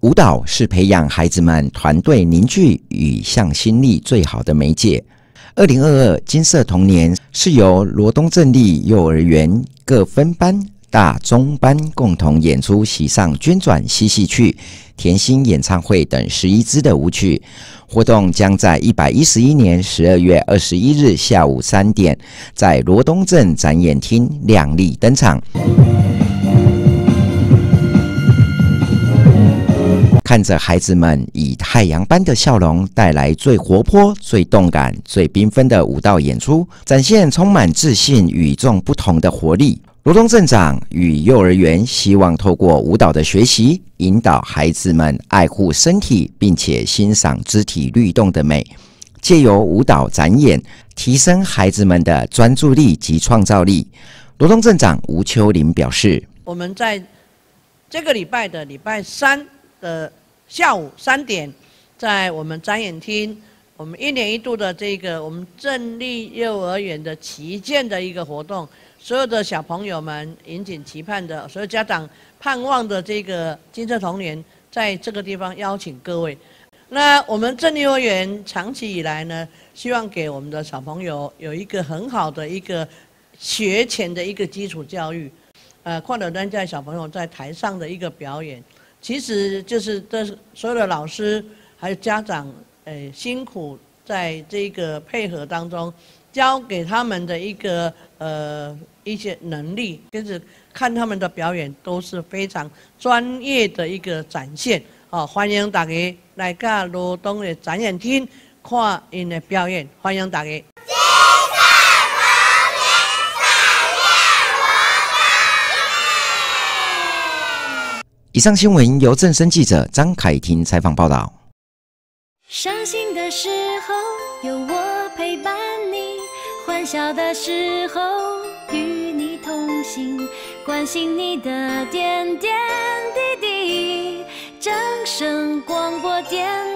舞蹈是培养孩子们团队凝聚与向心力最好的媒介。2022金色童年是由罗东镇立幼儿园各分班、大中班共同演出喜上捐转嬉戏曲、甜心演唱会等11支的舞曲。活动将在111年12月21日下午3点，在罗东镇展演厅亮丽登场。看着孩子们以太阳般的笑容带来最活泼、最动感、最缤纷的舞蹈演出，展现充满自信、与众不同的活力。罗东镇长与幼儿园希望透过舞蹈的学习，引导孩子们爱护身体，并且欣赏肢体律动的美，借由舞蹈展演，提升孩子们的专注力及创造力。罗东镇长吴秋玲表示：“ 我们在这个礼拜的礼拜3的下午3点，在我们展演厅，我们1年1度的这个我们镇立幼儿园的旗舰的一个活动。”所有的小朋友们引颈期盼的，所有家长盼望的这个金色童年，在这个地方邀请各位。那我们镇立幼儿园长期以来呢，希望给我们的小朋友有一个很好的一个学前的一个基础教育。看到人家小朋友在台上的一个表演，其实就是这所有的老师还有家长，辛苦在这个配合当中，教给他们的一个一些能力，跟着看他们的表演都是非常专业的一个展现。欢迎大家来到罗东的展演厅看因的表演，欢迎大家。 以上新闻由正声记者张凯婷采访报道。 伤心的时候有我陪伴你，欢笑的时候与你同行，关心你的点点滴滴。正声广播电